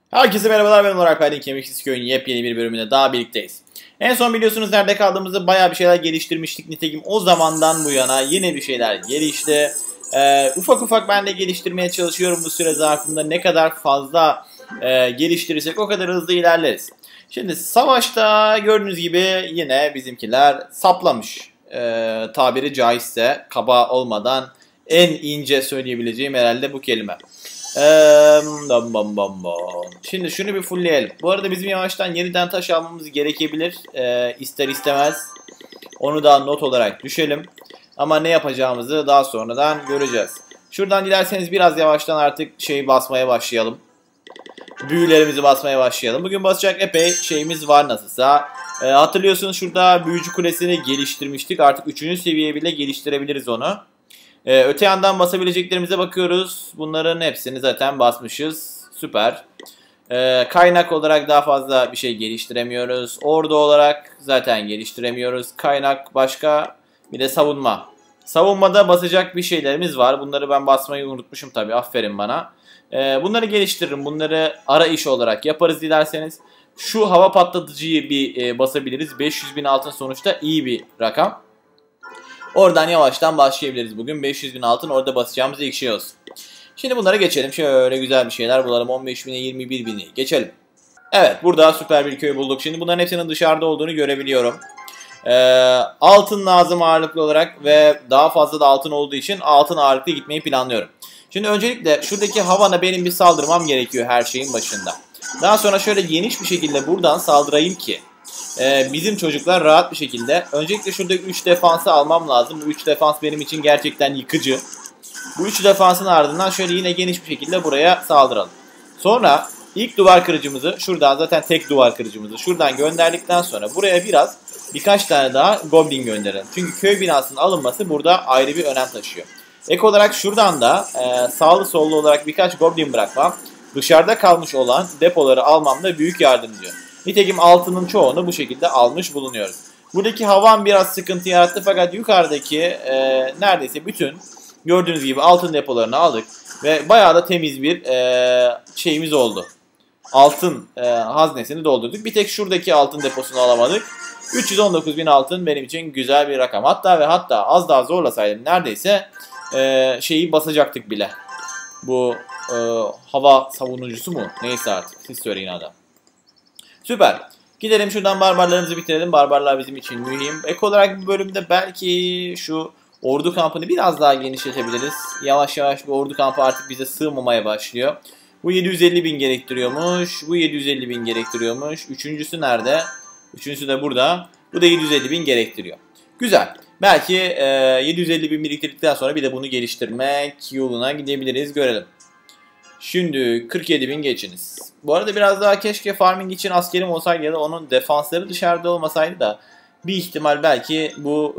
Herkese merhabalar, ben Onur Alper'den Kemiksiz Köy'ün yepyeni bir bölümünde daha birlikteyiz. En son biliyorsunuz nerede kaldığımızı bayağı bir şeyler geliştirmiştik. Nitekim o zamandan bu yana yine bir şeyler gelişti. Ufak ufak ben de geliştirmeye çalışıyorum bu süre zarfında. Ne kadar fazla geliştirirsek o kadar hızlı ilerleriz. Şimdi savaşta gördüğünüz gibi yine bizimkiler saplamış. Tabiri caizse kaba olmadan en ince söyleyebileceğim herhalde bu kelime. Şimdi şunu bir fullleyelim. Bu arada bizim yavaştan yeniden taş almamız gerekebilir. İster istemez. Onu da not olarak düşelim. Ama ne yapacağımızı daha sonradan göreceğiz. Şuradan dilerseniz biraz yavaştan artık basmaya başlayalım. Büyülerimizi basmaya başlayalım. Bugün basacak epey şeyimiz var nasılsa. Hatırlıyorsunuz şurada büyücü kulesini geliştirmiştik. Artık 3. seviyeye bile geliştirebiliriz onu. Öte yandan basabileceklerimize bakıyoruz. Bunların hepsini zaten basmışız. Süper. Kaynak olarak daha fazla bir şey geliştiremiyoruz. Ordu olarak zaten geliştiremiyoruz. Kaynak başka. Bir de savunma. Savunmada basacak bir şeylerimiz var. Bunları ben basmayı unutmuşum tabii. Aferin bana. Bunları geliştiririm. Bunları ara iş olarak yaparız dilerseniz. Şu hava patlatıcıyı bir basabiliriz. 500.000 altın sonuçta iyi bir rakam. Oradan yavaştan başlayabiliriz bugün. 500.000 altın orada basacağımız ilk şey olsun. Şimdi bunlara geçelim. Şöyle güzel bir şeyler bulalım. 15.000'e 21.000'i geçelim. Evet, burada süper bir köy bulduk. Şimdi bunların hepsinin dışarıda olduğunu görebiliyorum. Altın lazım ağırlıklı olarak ve daha fazla da altın olduğu için altın ağırlıklı gitmeyi planlıyorum. Şimdi öncelikle şuradaki havana benim bir saldırmam gerekiyor her şeyin başında. Daha sonra şöyle geniş bir şekilde buradan saldırayım ki bizim çocuklar rahat bir şekilde. Öncelikle şurada 3 defansı almam lazım. Bu 3 defans benim için gerçekten yıkıcı. Bu 3 defansın ardından şöyle yine geniş bir şekilde buraya saldıralım. Sonra ilk duvar kırıcımızı şuradan, zaten tek duvar kırıcımızı şuradan gönderdikten sonra buraya birkaç tane daha goblin gönderelim. Çünkü köy binasının alınması burada ayrı bir önem taşıyor. Ek olarak şuradan da sağlı sollu olarak birkaç goblin bırakmam dışarıda kalmış olan depoları almamda büyük yardımcı oluyor. Nitekim altının çoğunu bu şekilde almış bulunuyoruz. Buradaki havan biraz sıkıntı yarattı fakat yukarıdaki neredeyse bütün gördüğünüz gibi altın depolarını aldık. Ve bayağı da temiz bir şeyimiz oldu. Altın haznesini doldurduk. Bir tek şuradaki altın deposunu alamadık. 319.000 altın benim için güzel bir rakam. Hatta az daha zorlasaydım neredeyse şeyi basacaktık bile. Bu hava savunucusu mu? Neyse artık siz söyleyin adam. Süper. Gidelim şuradan barbarlarımızı bitirelim. Barbarlar bizim için mühim. Ek olarak bu bölümde belki şu ordu kampını biraz daha genişletebiliriz. Yavaş yavaş bu ordu kampı artık bize sığmamaya başlıyor. Bu 750.000 gerektiriyormuş. Bu 750.000 gerektiriyormuş. Üçüncüsü nerede? Üçüncüsü de burada. Bu da 750.000 gerektiriyor. Güzel. Belki 750.000 biriktirdikten sonra bir de bunu geliştirmek yoluna gidebiliriz. Görelim. Şimdi 47.000 geçiniz. Bu arada biraz daha keşke farming için askerim olsaydı ya da onun defansları dışarıda olmasaydı da bir ihtimal belki bu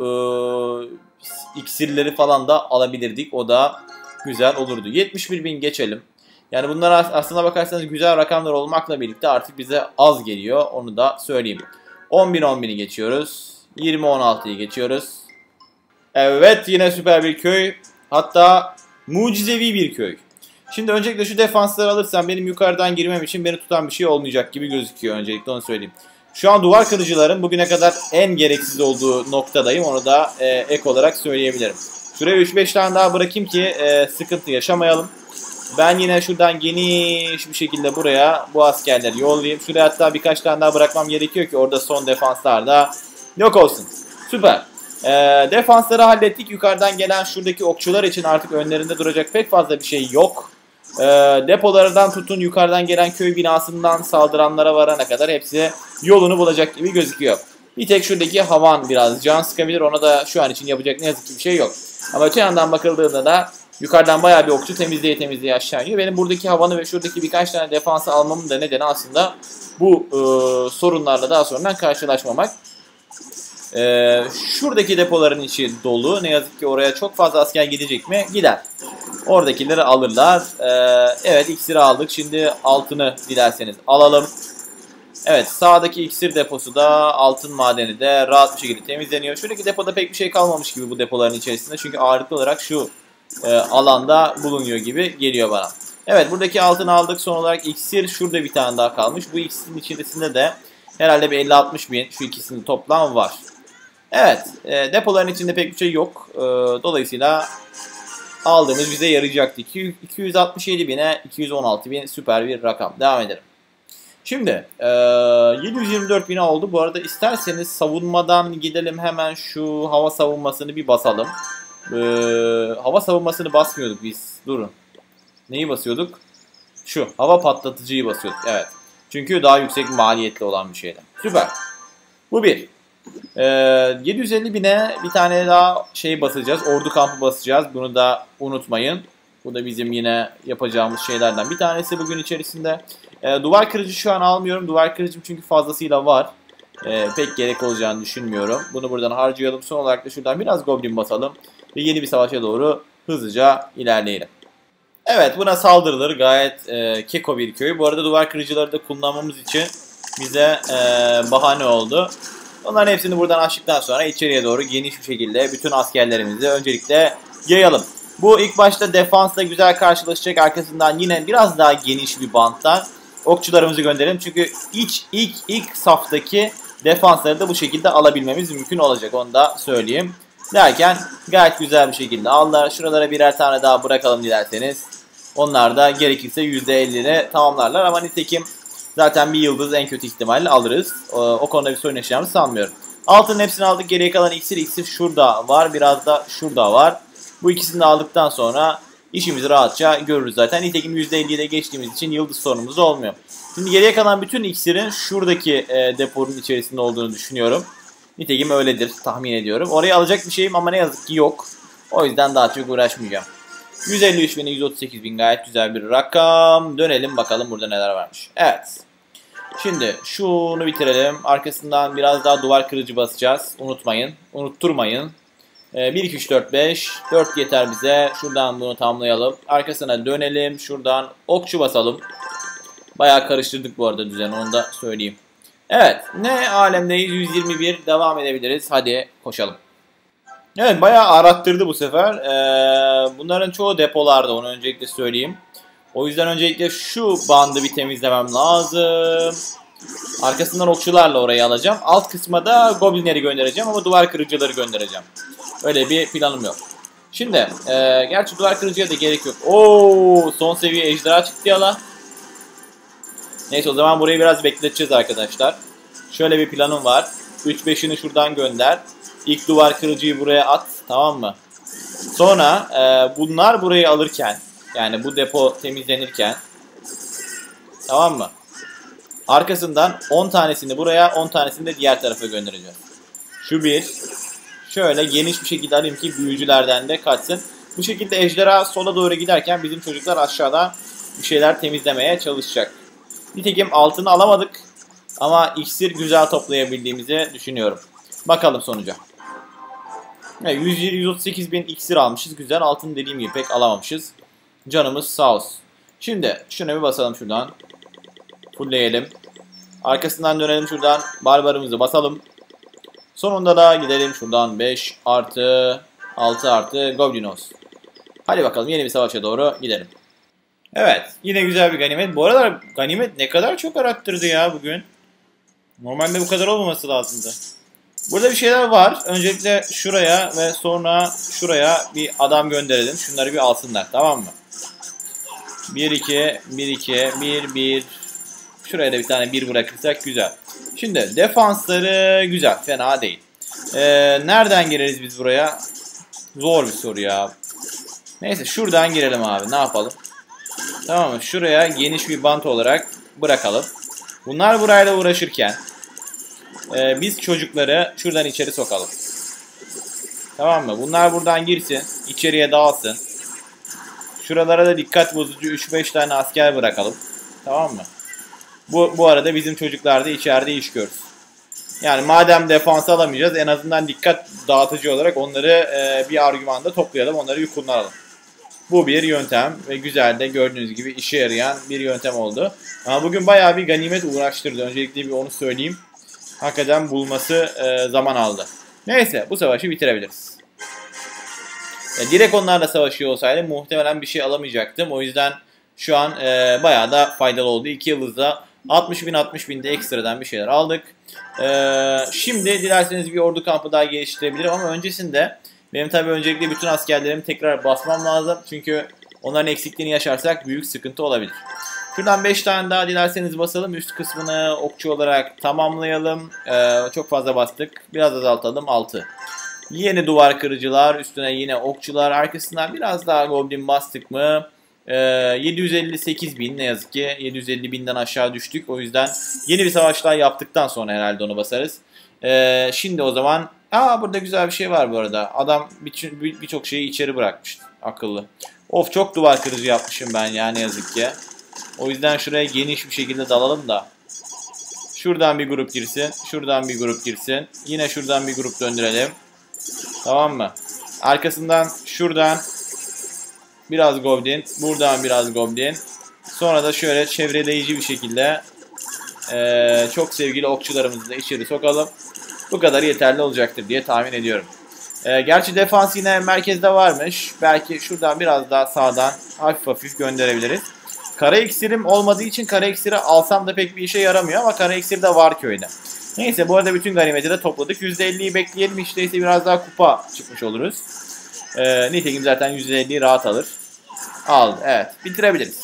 iksirleri falan da alabilirdik. O da güzel olurdu. 71.000 geçelim. Yani bunlar aslına bakarsanız güzel rakamlar olmakla birlikte artık bize az geliyor. Onu da söyleyeyim. 10.000'i geçiyoruz. 20.16'yı geçiyoruz. Evet, yine süper bir köy. Hatta mucizevi bir köy. Şimdi öncelikle şu defansları alırsam benim yukarıdan girmem için beni tutan bir şey olmayacak gibi gözüküyor, öncelikle onu söyleyeyim. Şu an duvar kırıcıların bugüne kadar en gereksiz olduğu noktadayım, onu da ek olarak söyleyebilirim. Şuraya 3-5 tane daha bırakayım ki sıkıntı yaşamayalım. Ben yine şuradan geniş bir şekilde buraya bu askerleri yollayayım. Şuraya hatta birkaç tane daha bırakmam gerekiyor ki orada son defanslar da yok olsun. Süper. Defansları hallettik. Yukarıdan gelen şuradaki okçular için artık önlerinde duracak pek fazla bir şey yok. Depolardan tutun yukarıdan gelen köy binasından saldıranlara varana kadar hepsi yolunu bulacak gibi gözüküyor. Bir tek şuradaki havan biraz can sıkabilir. Ona da şu an için yapacak ne yazık ki bir şey yok. Ama öte yandan bakıldığında da yukarıdan bayağı bir okçu temizleye aşağı iniyor. Benim buradaki havanı ve şuradaki birkaç tane defansı almamın da nedeni aslında bu sorunlarla daha sonradan karşılaşmamak. Şuradaki depoların içi dolu. Ne yazık ki oraya çok fazla asker gidecek mi? Gider. Oradakileri alırlar. Evet, iksiri aldık. Şimdi altını dilerseniz alalım. Evet, sağdaki iksir deposu da altın madeni de rahat bir şekilde temizleniyor. Şuradaki depoda pek bir şey kalmamış gibi bu depoların içerisinde. Çünkü ağırlıklı olarak şu alanda bulunuyor gibi geliyor bana. Evet, buradaki altını aldık. Son olarak iksir şurada bir tane daha kalmış. Bu iksirin içerisinde de herhalde bir 50-60 bin şu ikisinin toplam var. Evet, depoların içinde pek bir şey yok. Dolayısıyla aldığımız bize yarayacaktı. 267 bine 216 bin, süper bir rakam. Devam edelim. Şimdi 724 bin oldu. Bu arada isterseniz savunmadan gidelim, hemen şu hava savunmasını bir basalım. Hava savunmasını basmıyorduk biz. Durun. Neyi basıyorduk? Şu hava patlatıcıyı basıyorduk. Evet. Çünkü daha yüksek maliyetli olan bir şeydi. Süper. Bu bir. 750 bine bir tane daha şey basacağız. Ordu kampı basacağız. Bunu da unutmayın. Bu da bizim yine yapacağımız şeylerden bir tanesi bugün içerisinde. Duvar kırıcı şu an almıyorum. Duvar kırıcım çünkü fazlasıyla var. Pek gerek olacağını düşünmüyorum. Bunu buradan harcayalım. Son olarak da şuradan biraz goblin basalım. Ve yeni bir savaşa doğru hızlıca ilerleyelim. Evet, buna saldırılır. Gayet keko bir köy. Bu arada duvar kırıcıları da kullanmamız için bize bahane oldu. Onların hepsini buradan açtıktan sonra içeriye doğru geniş bir şekilde bütün askerlerimizi öncelikle yayalım. Bu ilk başta defansla güzel karşılaşacak. Arkasından yine biraz daha geniş bir banttan okçularımızı gönderelim. Çünkü ilk saftaki defansları da bu şekilde alabilmemiz mümkün olacak. Onu da söyleyeyim. Derken gayet güzel bir şekilde aldılar. Şuralara birer tane daha bırakalım dilerseniz. Onlar da gerekirse %50'ni tamamlarlar. Ama nitekim zaten bir yıldız en kötü ihtimalle alırız. O konuda bir sorun yaşayacağımızı sanmıyorum. Altının hepsini aldık. Geriye kalan iksir şurada var. Biraz da şurada var. Bu ikisini de aldıktan sonra işimizi rahatça görürüz zaten. Nitekim %50'yi de geçtiğimiz için yıldız sorunumuz olmuyor. Şimdi geriye kalan bütün iksirin şuradaki deponun içerisinde olduğunu düşünüyorum. Nitekim öyledir tahmin ediyorum. Oraya alacak bir şeyim ama ne yazık ki yok. O yüzden daha çok uğraşmayacağım. 153 bin, 138 bin gayet güzel bir rakam. Dönelim bakalım burada neler varmış. Evet. Şimdi şunu bitirelim. Arkasından biraz daha duvar kırıcı basacağız. Unutmayın. Unutturmayın. 1, 2, 3, 4, 5. 4 yeter bize. Şuradan bunu tamamlayalım. Arkasına dönelim. Şuradan okçu basalım. Bayağı karıştırdık bu arada düzeni. Onu da söyleyeyim. Evet. Ne alemdeyiz? 121. Devam edebiliriz. Hadi koşalım. Evet, bayağı arattırdı bu sefer. Bunların çoğu depolarda, onu öncelikle söyleyeyim. O yüzden öncelikle şu bandı bir temizlemem lazım. Arkasından okçularla orayı alacağım. Alt kısma da goblinleri göndereceğim ama duvar kırıcıları göndereceğim. Öyle bir planım yok. Şimdi gerçi duvar kırıcıya da gerek yok. Oo, son seviye ejderha çıktı ya lan. Neyse, o zaman burayı biraz bekleteceğiz arkadaşlar. Şöyle bir planım var. 3-5'ini şuradan gönder. İlk duvar kırıcıyı buraya at. Tamam mı? Sonra bunlar burayı alırken, yani bu depo temizlenirken, tamam mı? Arkasından 10 tanesini buraya, 10 tanesini de diğer tarafa göndereceğiz. Şu bir. Şöyle geniş bir şekilde alayım ki büyücülerden de kaçsın. Bu şekilde ejderha sola doğru giderken bizim çocuklar aşağıda bir şeyler temizlemeye çalışacak. Nitekim altını alamadık ama iksir güzel toplayabildiğimizi düşünüyorum. Bakalım sonuca. 138 bin iksir almışız. Güzel. Altın dediğim gibi pek alamamışız. Canımız sağ olsun. Şimdi şuna bir basalım şuradan. Fullleyelim. Arkasından dönelim şuradan. Barbarımızı basalım. Sonunda da gidelim şuradan 5 artı 6 artı Goblinos. Hadi bakalım yeni bir savaşa doğru gidelim. Evet. Yine güzel bir ganimet. Bu aralar ganimet ne kadar çok arttırdı ya bugün. Normalde bu kadar olmaması lazımdı. Burada bir şeyler var. Öncelikle şuraya ve sonra şuraya bir adam gönderelim. Şunları bir alsınlar. Tamam mı? 1, 2, 1, 2, 1, 1. Şuraya da bir tane 1 bırakırsak güzel. Şimdi defansları güzel. Fena değil. Nereden gireriz biz buraya? Zor bir soru ya. Neyse şuradan girelim abi. Ne yapalım? Tamam mı? Şuraya geniş bir bant olarak bırakalım. Bunlar burayla uğraşırken biz çocukları şuradan içeri sokalım. Tamam mı? Bunlar buradan girsin. İçeriye dağılsın. Şuralara da dikkat bozucu 3-5 tane asker bırakalım. Tamam mı? Bu arada bizim çocuklar da içeride iş görsün. Yani madem defans alamayacağız, en azından dikkat dağıtıcı olarak onları bir argümanda toplayalım. Onları bir kullanalım. Bu bir yöntem ve güzel de gördüğünüz gibi işe yarayan bir yöntem oldu. Ama bugün bayağı bir ganimet uğraştırdı. Öncelikle bir onu söyleyeyim. Hakikaten bulması zaman aldı. Neyse, bu savaşı bitirebiliriz. Direkt onlarla savaşıyor olsaydı muhtemelen bir şey alamayacaktım. O yüzden şu an bayağı da faydalı oldu. 2 yıldızda 60.000 de ekstradan bir şeyler aldık. Şimdi dilerseniz bir ordu kampı daha geliştirebilirim ama öncesinde benim tabii öncelikle bütün askerlerimi tekrar basmam lazım. Çünkü onların eksikliğini yaşarsak büyük sıkıntı olabilir. Şuradan 5 tane daha dilerseniz basalım. Üst kısmını okçu olarak tamamlayalım. Çok fazla bastık. Biraz azaltalım. 6. Yeni duvar kırıcılar. Üstüne yine okçular. Arkasından biraz daha goblin bastık mı? 758.000 ne yazık ki. 750.000'den aşağı düştük. O yüzden yeni bir savaşlar yaptıktan sonra herhalde onu basarız. Şimdi o zaman... burada güzel bir şey var bu arada. Adam birçok şeyi içeri bırakmış. Akıllı. Of, çok duvar kırıcı yapmışım ben ya, ne yazık ki. O yüzden şuraya geniş bir şekilde dalalım da. Şuradan bir grup girsin. Şuradan bir grup girsin. Yine şuradan bir grup döndürelim. Tamam mı? Arkasından şuradan biraz goblin. Buradan biraz goblin. Sonra da şöyle çevreleyici bir şekilde çok sevgili okçularımızı da içeri sokalım. Bu kadar yeterli olacaktır diye tahmin ediyorum. Gerçi defans yine merkezde varmış. Belki şuradan biraz daha sağdan hafif hafif gönderebiliriz. Kara iksirim olmadığı için kara iksiri alsam da pek bir işe yaramıyor ama kara iksir de var köyde. Neyse, bu arada bütün ganimeti de topladık. %50'yi bekleyelim, işte ise biraz daha kupa çıkmış oluruz. Nitekim zaten %50'yi rahat alır. Aldı, evet, bitirebiliriz.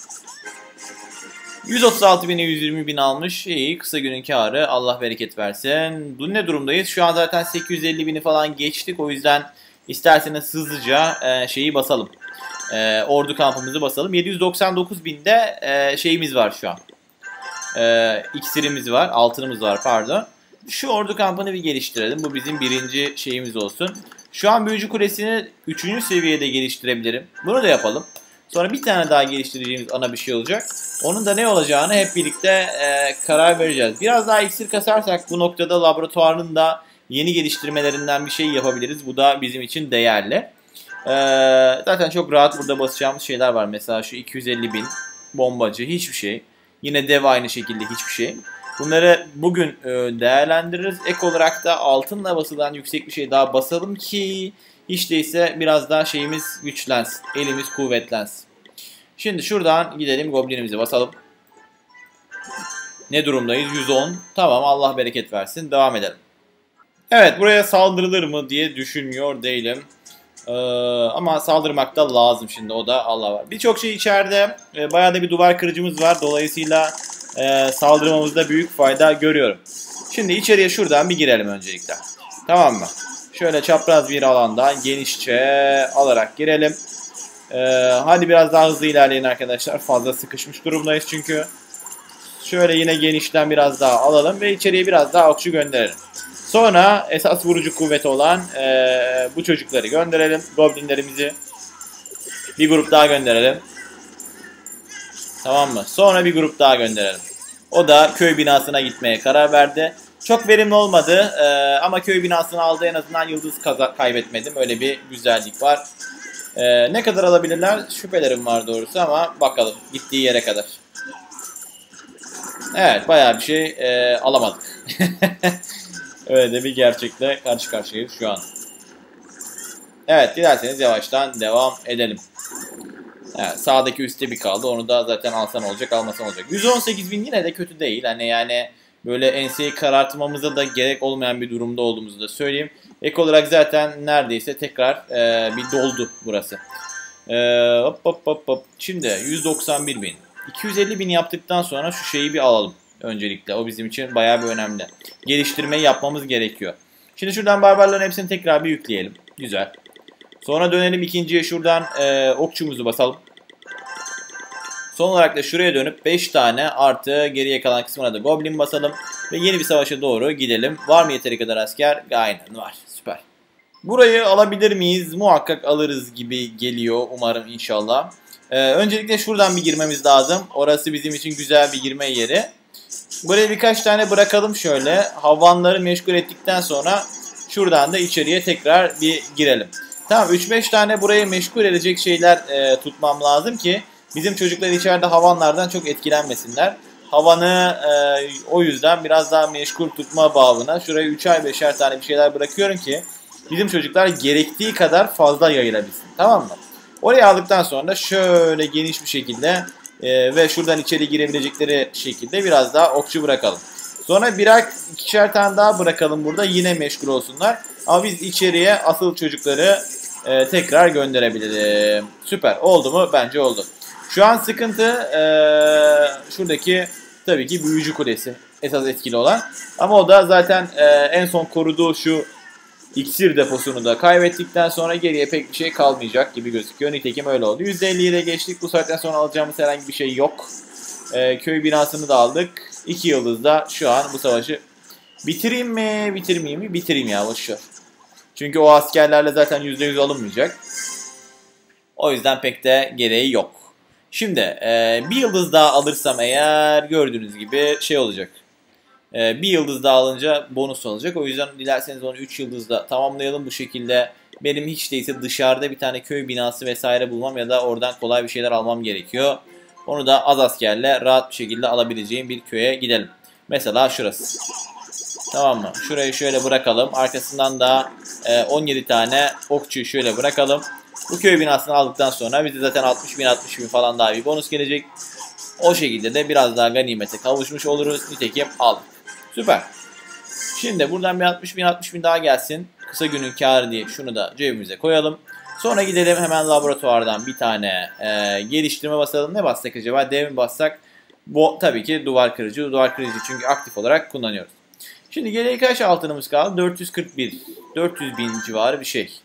136.000'e 120.000 almış. İyi, kısa günün kârı, Allah bereket versin. Bu ne durumdayız? Şu an zaten 850.000'i falan geçtik. O yüzden isterseniz hızlıca şeyi basalım. Ordu kampımızı basalım. 799.000'de şeyimiz var şu an. İksirimiz var. Altınımız var, pardon. Şu ordu kampını bir geliştirelim. Bu bizim birinci şeyimiz olsun. Şu an büyücü kulesini 3. seviyede geliştirebilirim. Bunu da yapalım. Sonra bir tane daha geliştireceğimiz ana bir şey olacak. Onun da ne olacağını hep birlikte karar vereceğiz. Biraz daha iksir kasarsak bu noktada laboratuvarın da yeni geliştirmelerinden bir şey yapabiliriz. Bu da bizim için değerli. Zaten çok rahat burada basacağımız şeyler var. Mesela şu 250.000 bombacı, hiçbir şey. Yine dev aynı şekilde hiçbir şey. Bunları bugün değerlendiririz. Ek olarak da altınla basılan yüksek bir şey daha basalım ki hiç değilse biraz daha şeyimiz güçlensin. Elimiz kuvvetlensin. Şimdi şuradan gidelim, goblinimizi basalım. Ne durumdayız? 110. Tamam, Allah bereket versin. Devam edelim. Evet, buraya saldırılır mı diye düşünmüyor değilim. Ama saldırmak da lazım şimdi, o da Allah var. Birçok şey içeride. Bayağı da bir duvar kırıcımız var. Dolayısıyla saldırmamızda büyük fayda görüyorum. Şimdi içeriye şuradan bir girelim öncelikle. Tamam mı? Şöyle çapraz bir alandan genişçe alarak girelim. Hadi biraz daha hızlı ilerleyin arkadaşlar. Fazla sıkışmış durumdayız çünkü. Şöyle yine genişten biraz daha alalım ve içeriye biraz daha okçu gönderelim. Sonra esas vurucu kuvveti olan bu çocukları gönderelim. Goblinlerimizi bir grup daha gönderelim. Tamam mı? Sonra bir grup daha gönderelim. O da köy binasına gitmeye karar verdi. Çok verimli olmadı ama köy binasını aldı, en azından yıldız kaybetmedim. Öyle bir güzellik var. Ne kadar alabilirler? Şüphelerim var doğrusu ama bakalım gittiği yere kadar. Evet, bayağı bir şey alamadık. Öyle de bir gerçekle karşı karşıyayız şu an. Evet, dilerseniz yavaştan devam edelim. Evet, sağdaki üstte bir kaldı. Onu da zaten alsan olacak, almasan olacak. 118.000 yine de kötü değil. Hani yani böyle enseyi karartmamıza da gerek olmayan bir durumda olduğumuzu da söyleyeyim. Ek olarak zaten neredeyse tekrar bir doldu burası. Hop. Şimdi 191.000. 250.000 yaptıktan sonra şu şeyi bir alalım. Öncelikle o bizim için bayağı bir önemli. Geliştirmeyi yapmamız gerekiyor. Şimdi şuradan barbarların hepsini tekrar bir yükleyelim. Güzel. Sonra dönelim ikinciye, şuradan okçumuzu basalım. Son olarak da şuraya dönüp 5 tane artı geriye kalan kısmına da goblin basalım. Ve yeni bir savaşa doğru gidelim. Var mı yeteri kadar asker? Aynen var. Süper. Burayı alabilir miyiz? Muhakkak alırız gibi geliyor. Umarım, inşallah. Öncelikle şuradan bir girmemiz lazım. Orası bizim için güzel bir girme yeri. Buraya birkaç tane bırakalım şöyle. Havanları meşgul ettikten sonra şuradan da içeriye tekrar bir girelim. Tamam, 3-5 tane burayı meşgul edecek şeyler tutmam lazım ki bizim çocuklar içeride havanlardan çok etkilenmesinler. Havanı o yüzden biraz daha meşgul tutma babına şuraya 3'er 5'er tane bir şeyler bırakıyorum ki bizim çocuklar gerektiği kadar fazla yayılabilsin. Tamam mı? Oraya aldıktan sonra da şöyle geniş bir şekilde ve şuradan içeri girebilecekleri şekilde biraz daha okçu bırakalım. Sonra birer ikişer tane daha bırakalım burada, yine meşgul olsunlar. Ama biz içeriye asıl çocukları tekrar gönderebilirim. Süper oldu mu? Bence oldu. Şu an sıkıntı şuradaki tabii ki büyücü kulesi esas etkili olan. Ama o da zaten en son koruduğu şu iksir deposunu da kaybettikten sonra geriye pek bir şey kalmayacak gibi gözüküyor. Nitekim öyle oldu. %50 ile geçtik. Bu saatten sonra alacağımız herhangi bir şey yok. Köy binasını da aldık. 2 yıldızda şu an bu savaşı bitireyim mi, bitirmeyeyim mi? Bitireyim ya, boşver. Çünkü o askerlerle zaten %100 alınmayacak. O yüzden pek de gereği yok. Şimdi bir yıldız daha alırsam eğer gördüğünüz gibi şey olacak. Bir yıldız daha alınca bonus olacak. O yüzden dilerseniz onu 3 yıldızda tamamlayalım bu şekilde. Benim hiç değilse dışarıda bir tane köy binası vesaire bulmam ya da oradan kolay bir şeyler almam gerekiyor. Onu da az askerle rahat bir şekilde alabileceğim bir köye gidelim. Mesela şurası. Tamam mı? Şurayı şöyle bırakalım. Arkasından da 17 tane okçuyu şöyle bırakalım. Bu köy binasını aldıktan sonra bize zaten 60.000 falan daha bir bonus gelecek. O şekilde de biraz daha ganimete kavuşmuş oluruz. Nitekim aldık. Süper. Şimdi buradan bir 60.000 daha gelsin. Kısa günün kârı diye şunu da cebimize koyalım. Sonra gidelim hemen laboratuvardan bir tane geliştirme basalım. Ne bassak acaba? Dev mi bassak? Bu tabii ki duvar kırıcı. Duvar kırıcı çünkü aktif olarak kullanıyoruz. Şimdi geriye kaç altınımız kaldı? 441. 400 bin civarı bir şey.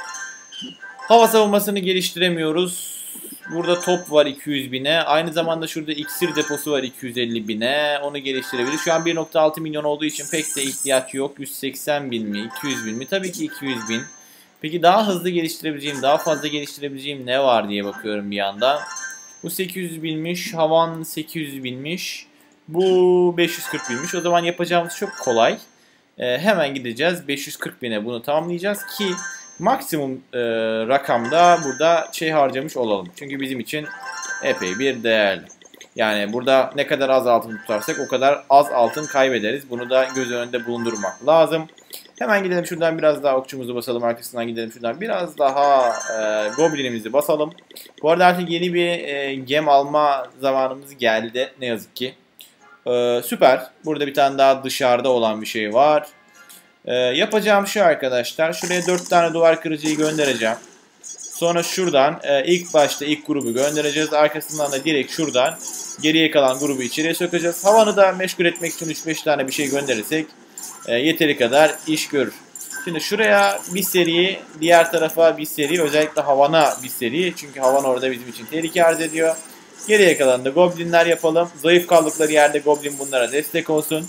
Hava savunmasını geliştiremiyoruz. Burada top var 200 bine. Aynı zamanda şurada iksir deposu var 250 bine. Onu geliştirebiliriz. Şu an 1.6 milyon olduğu için pek de ihtiyaç yok. 180 bin mi? 200 bin mi? Tabii ki 200 bin. Peki daha hızlı geliştirebileceğim, daha fazla geliştirebileceğim ne var diye bakıyorum bir yandan. Bu 800 binmiş. Havan 800 binmiş. Bu 540 binmiş. O zaman yapacağımız çok kolay. Hemen gideceğiz. 540 bine bunu tamamlayacağız ki maksimum rakamda burada şey harcamış olalım. Çünkü bizim için epey bir değerli. Yani burada ne kadar az altın tutarsak o kadar az altın kaybederiz. Bunu da göz önünde bulundurmak lazım. Hemen gidelim şuradan biraz daha okçumuzu basalım. Arkasından gidelim şuradan biraz daha goblinimizi basalım. Bu arada artık yeni bir gem alma zamanımız geldi. Ne yazık ki. Süper. Burada bir tane daha dışarıda olan bir şey var. Yapacağım şu arkadaşlar. Şuraya 4 tane duvar kırıcıyı göndereceğim. Sonra şuradan ilk başta ilk grubu göndereceğiz. Arkasından da direkt şuradan geriye kalan grubu içeriye sokacağız. Havanı da meşgul etmek için 3-5 tane bir şey gönderirsek yeteri kadar iş görür. Şimdi şuraya bir seri, diğer tarafa bir seri, özellikle havana bir seri. Çünkü havan orada bizim için tehlike arz ediyor. Geriye kalan da goblinler yapalım. Zayıf kaldıkları yerde goblin bunlara destek olsun.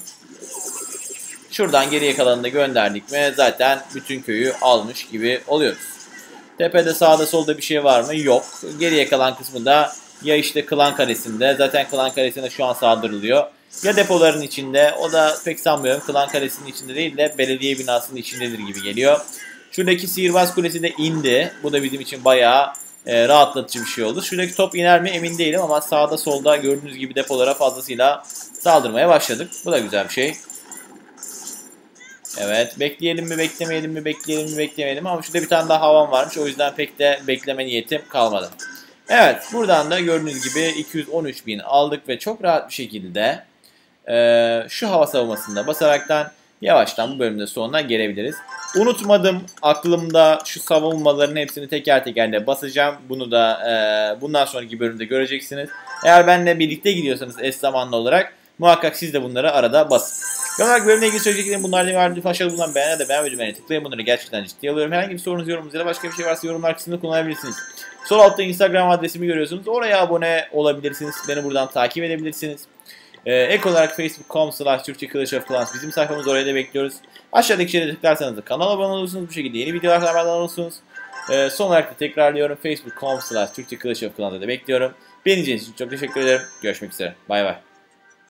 Şuradan geriye kalanını da gönderdik mi zaten bütün köyü almış gibi oluyoruz. Tepede sağda solda bir şey var mı? Yok. Geriye kalan kısmı da ya işte klan kalesinde. Zaten klan kalesine şu an saldırılıyor. Ya depoların içinde. O da pek sanmıyorum. Klan kalesinin içinde değil de belediye binasının içindedir gibi geliyor. Şuradaki sihirbaz kulesi de indi. Bu da bizim için bayağı rahatlatıcı bir şey oldu. Şuradaki top iner mi emin değilim ama sağda solda gördüğünüz gibi depolara fazlasıyla saldırmaya başladık. Bu da güzel bir şey. Evet, bekleyelim mi beklemeyelim mi bekleyelim mi beklemeyelim ama şurada bir tane daha havan varmış, o yüzden pek de bekleme niyetim kalmadı. Evet, buradan da gördüğünüz gibi 213 bin aldık ve çok rahat bir şekilde şu hava savunmasında basaraktan yavaştan bu bölümde sonuna gelebiliriz. Unutmadım, aklımda şu savunmaların hepsini teker teker de basacağım. Bunu da bundan sonraki bölümde göreceksiniz. Eğer benimle birlikte gidiyorsanız eş zamanlı olarak muhakkak siz de bunları arada basın. Genel olarak bölümle ilgili söyleyeceklerim bunlar değil. Lütfen aşağıda bulunan beğene de beğen videomu tıklayın. Bunları gerçekten ciddiye alıyorum. Herhangi bir sorunuz, yorumunuz ya da başka bir şey varsa yorumlar kısmında kullanabilirsiniz. Sol altta Instagram adresimi görüyorsunuz. Oraya abone olabilirsiniz. Beni buradan takip edebilirsiniz. Ek olarak facebook.com/Türkçe Clash of Clans bizim sayfamız, oraya da bekliyoruz. Aşağıdaki şeyleri tıklarsanız da kanala abone olursunuz. Bu şekilde yeni videolardan haberdar olursunuz. Son olarak da tekrarlıyorum. facebook.com/Türkçe Clash of Clans'da da bekliyorum. Beğendiğiniz için çok teşekkür ederim. Görüşmek üzere. Bay bay.